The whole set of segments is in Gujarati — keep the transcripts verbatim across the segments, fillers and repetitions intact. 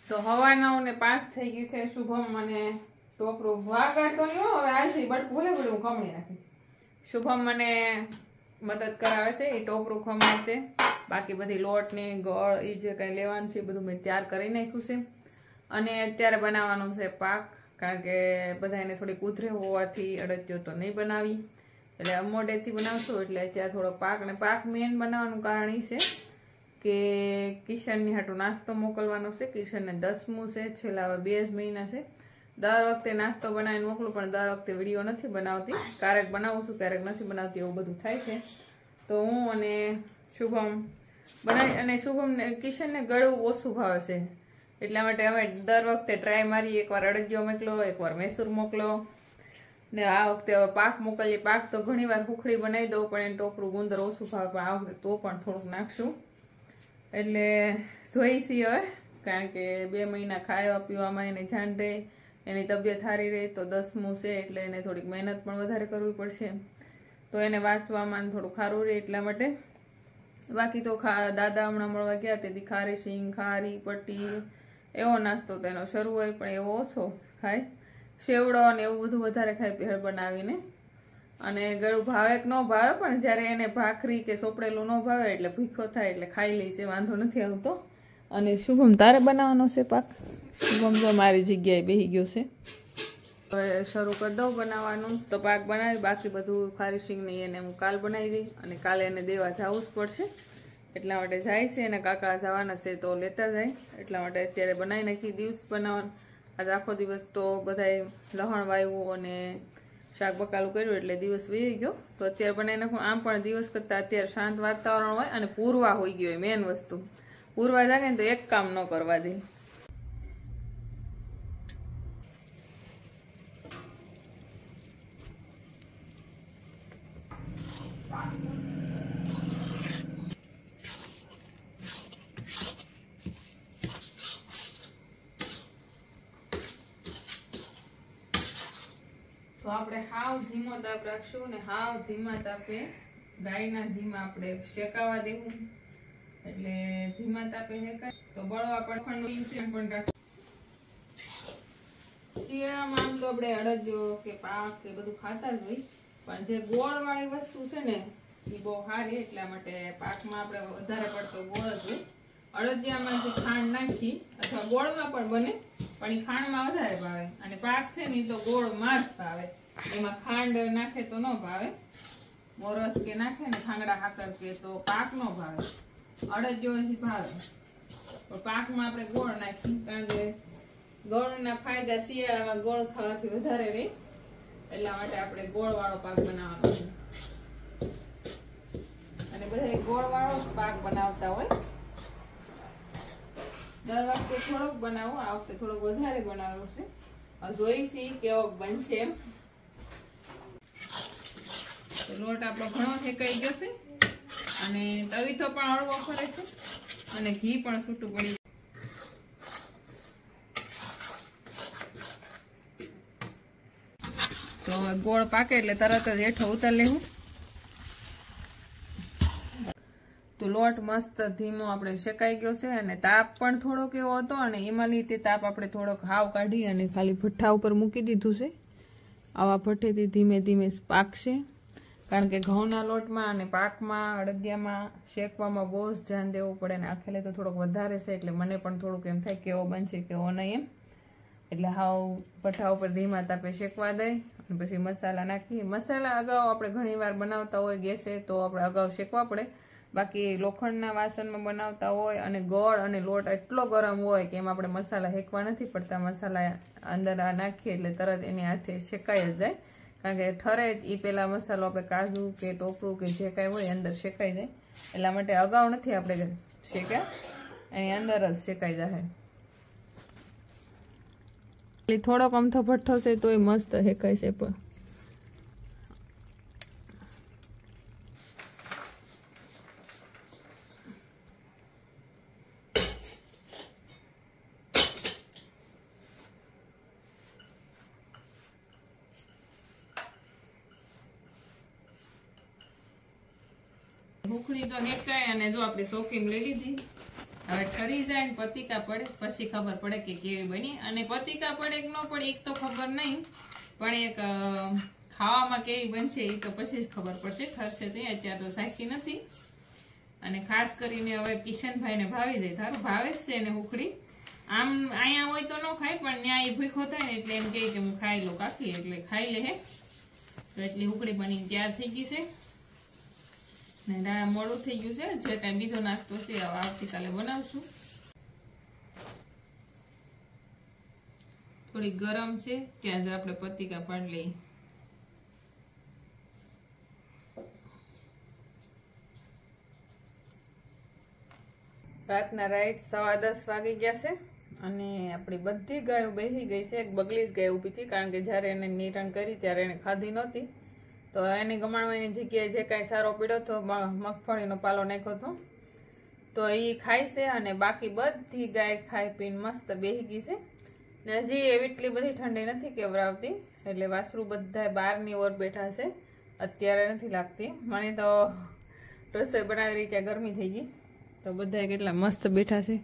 તો હવાના ને પાંચ થઈ ગઈ છે. શુભમ મને ટોપરું વાગાડતો નહીં હો, હવે આજે બટ ભૂલે ભૂલે હું ખમણી નાખી. શુભમ મને મદદ કરાવે છે, એ ટોપરું ખમણે છે. બાકી બધી લોટ ને ગોળ એ જે કંઈ લેવાનું છે બધું મેં તૈયાર કરી નાખ્યું છે. અને અત્યારે બનાવવાનું છે પાક, કારણ કે બધા એને થોડીક ઉધરે હોવાથી અડદિયો તો નહીં બનાવી, એટલે મોડેથી બનાવશું. એટલે અત્યારે થોડોક પાક, ને પાક મેન બનાવવાનું કારણ એ છે કે કિશનની હાટું નાસ્તો મોકલવાનો છે. કિશનને દસમું છે, છેલ્લા બે જ મહિના છે. દર વખતે નાસ્તો બનાવીને મોકલું, પણ દર વખતે વિડીયો નથી બનાવતી. ક્યારેક બનાવું છું, ક્યારેક નથી બનાવતી, એવું બધું થાય છે. તો હું અને શુભમ બનાવી, અને શુભમને કિશનને ગળું ઓછું ભાવે છે, એટલા માટે અમે દર વખતે ટ્રાય મારી. એકવાર અડદિયો મોકલો, એકવાર મૈસૂર મોકલો, ને આ વખતે હવે પાક મોકલીએ. પાક તો ઘણી વાર હુખડી બનાવી દઉં, પણ એને ટોપરું ગુંદર ઓછું ભાવે, પણ આ વખતે તો પણ થોડુંક નાખશું. એટલે જોઈશી હવે, કારણ કે બે મહિના ખાવા પીવામાં એને જાણ રહે, એની તબિયત સારી રહે. તો દસમું છે એટલે એને થોડીક મહેનત પણ વધારે કરવી પડશે, તો એને વાંચવામાં થોડું સારું રહે એટલા માટે. બાકી તો દાદા હમણાં મળવા ગયા તેથી ખારી સિંગ, ખારી પટ્ટી એવો નાસ્તો તો એનો શરૂ હોય, પણ એવો ઓછો ખાય. સેવડો ને એવું બધું વધારે ખાય ભેળ બનાવીને. અને ગળું ભાવે કે ન ભાવે, પણ જ્યારે એને ભાખરી કે સોપડેલું ન ભાવે એટલે ભૂખો થાય એટલે ખાઈ લે છે, વાંધો નથી આવતો. અને શુભમ તારે બનાવવાનો છે પાક? શુભમ તો મારી જગ્યાએ બેસી ગયો છે. હવે શરૂ કરી દઉં બનાવવાનું, તો પાક બનાવી. બાકી બધું ખારી સિંગ ને એને હું કાલ બનાવી દઈ, અને કાલે એને દેવા જવું જ પડશે, એટલા માટે જાય છે. અને કાકા જવાના છે તો લેતા જાય, એટલા માટે અત્યારે બનાવી નાખી. દિવસ બનાવવાનું આજે આખો દિવસ તો બધાએ લહણ વાવ્યું અને શાક બકાલું કર્યું, એટલે દિવસ વહી ગયો. તો અત્યારે બનાવી નાખું. આમ પણ દિવસ કરતાં અત્યારે શાંત વાતાવરણ હોય, અને પૂરવા હોઈ ગયો હોય મેન વસ્તુ. પૂરવા જાગે ને તો એક કામ ન કરવા દે. તો આપણે હાવ ધીમો તાપ રાખશું, ને હાવ ધીમા તાપે ગાયના ઘીમાં આપણે શેકાવા દેવું. એટલે ધીમા તાપે શેકાય તો બળવા પણ પણ રાખ. શિયાળામાં આમ તો આપણે અડદિયો કે પાક કે બધું ખાતા જ હોય, પણ જે ગોળ વાળી વસ્તુ છે ને એ બહુ સારી, એટલા માટે પાકમાં આપણે વધારે પડતો ગોળ જ હોય. અડદિયામાં જે ખાંડ નાખી અથવા ગોળમાં પણ બને, પણ એ ખાંડમાં વધારે ભાવે. અને પાક છે ને તો ગોળમાં જ ભાવે, એમાં ખાંડ નાખે તો ન ભાવે. મોરસ કે નાખે ને ખાંગડા ખાતર કે તો પાક ન ભાવે. અડદિયો હજી ભાવે, પણ પાકમાં આપણે ગોળ નાખી, કારણ કે ગોળના ફાયદા શિયાળામાં ગોળ ખાવાથી વધારે રહે, એટલા માટે આપણે ગોળ વાળો પાક બનાવવાનો છે. અને બધા ગોળ વાળો પાક બનાવતા હોય. દર વખતે થોડોક બનાવું, આ વખતે થોડોક વધારે બનાવ્યો છે. જોઈશી કેવો બનશે એમ. લોટ આપણો ઘણો શેકાઈ ગયો છે, અને તવીથો પણ હળવો ફરે છે, અને ઘી પણ છૂટું પડી. તો ગોળ પાકે એટલે તરત જ હેઠો ઉતાર લેવું. તો લોટ મસ્ત ધીમો આપણે શેકાઈ ગયો છે, અને તાપ પણ થોડોક એવો હતો, અને એમાં લીધે તાપ આપણે થોડોક હાવ કાઢી અને ખાલી ભઠ્ઠા ઉપર મૂકી દીધું છે. આવા ભઠ્ઠેથી ધીમે ધીમે પાકશે, કારણ કે ઘઉંના લોટમાં અને પાકમાં અડદિયામાં શેકવામાં બહુ જ ધ્યાન દેવું પડે, ને આખેલે તો થોડોક વધારે છે, એટલે મને પણ થોડુંક એમ થાય કેવો બનશે કેવો નહીં એમ. એટલે હાવ ભઠ્ઠા ઉપર ધીમા તાપે શેકવા દઈ, અને પછી મસાલા નાખી. મસાલા અગાઉ આપણે ઘણી વાર બનાવતા હોય ગેસે, તો આપણે અગાઉ શેકવા પડે. બાકી લોખંડના વાસણમાં બનાવતા હોય અને ગોળ અને લોટ એટલો ગરમ હોય કે એમાં આપણે મસાલા શેકવા નથી પડતા. મસાલા અંદર નાખીએ એટલે તરત એની હાથે શેકાઈ જ જાય, કારણ કે ઠરે જ એ પેલા મસાલો આપણે કાજુ કે ટોપરું કે જે કાંઈ હોય અંદર શેકાઈ જાય. એટલા માટે અગાઉ નથી આપણે શેક્યા, એની અંદર જ શેકાઈ જાય. થોડોક અમથો ભઠ્ઠો છે તોય મસ્ત શેકાય છે. પણ ભૂખડી તો હેકાય, અને જો આપણે સોકીમ લઈ લીધી હવે ઠરી જાય ને પતિકા પડે પછી ખબર પડે કે કેવી બની. અને પતિકા પડે કે ન પડે એક તો ખબર નહીં, પણ એક ખાવામાં કેવી બનશે એ તો પછી જ ખબર પડશે. ઠરશે તો અત્યારે તો સાખી નથી. અને ખાસ કરીને હવે કિશનભાઈને ભાવી જાય. તારું ભાવે જ છે ને ઉખડી. આમ અહીંયા હોય તો ન ખાય, પણ ત્યાં એ ભૂખો થાય ને એટલે એમ કહે કે હું ખાઈ લો કાકી, એટલે ખાઈ લે. હે તો એટલી ઉખડી બની તૈયાર થઈ ગઈ છે ને મોડું થઈ ગયું છે. જે કાંઈ બીજો નાસ્તો છે હવે આવતીકાલે બનાવશું. થોડી ગરમ છે ત્યાં જ આપણે પતિકા પાડી લઈએ. રાતના રાઈટ સવા દસ વાગી ગયા છે અને આપણી બધી ગાયો બેસી ગઈ છે. એક બગલી જ ગાય ઊભી હતી, કારણ કે જ્યારે એને નિરણ કરી ત્યારે એને ખાધી નહોતી, તો એને ગમાડવાની જગ્યાએ જે કાંઈ સારો પીડ્યો હતો, મગફળીનો પાલો નાખ્યો હતો, તો એ ખાય છે. અને બાકી બધી ગાય ખાઈ પીને મસ્ત બેસી ગઈ છે. ને હજી એવી એટલી બધી ઠંડી નથી કેવરાવતી, એટલે વાસરું બધા બહારની ઓર બેઠા છે. અત્યારે નથી લાગતી. મને તો રસોઈ બનાવી રહી ત્યાં ગરમી થઈ ગઈ, તો બધા કેટલા મસ્ત બેઠા છે.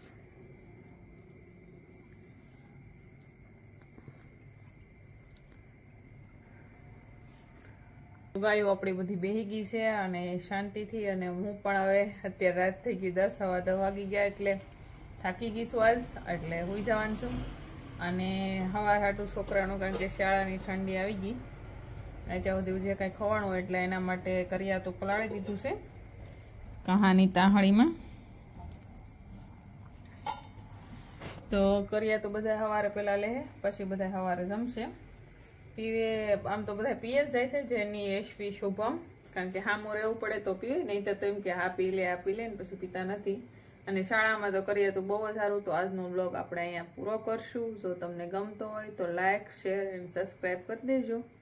ગાયો આપણી બધી બેહી ગઈ છે અને શાંતિથી. અને હું પણ હવે અત્યારે રાત થઈ ગઈ દસ સવા દસ વાગી ગયા, એટલે થાકી ગઈ છું આજ, એટલે સુઈ જવાનું છું. અને સવાર હાટું છોકરાનું, કારણ કે શાળાની ઠંડી આવી ગઈ, ત્યાં સુધી જે કાંઈ ખવાનું હોય એટલે એના માટે કરિયા તો પલાળી દીધું છે કહાની તાહળીમાં. તો કરિયા તો બધા સવારે પેલા લે, પછી બધા સવારે જમશે. પીવે આમ તો બધા પીએ જ જાય છે, જેની યશવી શુભમ, કારણ કે હામું રહેવું પડે તો પીવે, નહીં તો એમ કે હા પી લે આ પી લે ને પછી પીતા નથી. અને શાળામાં તો કરીએ તો બહુ જ સારું. તો આજનો બ્લોગ આપણે અહીંયા પૂરો કરશું. જો તમને ગમતો હોય તો લાઈક, શેર એન્ડ સબસ્ક્રાઈબ કરી દેજો.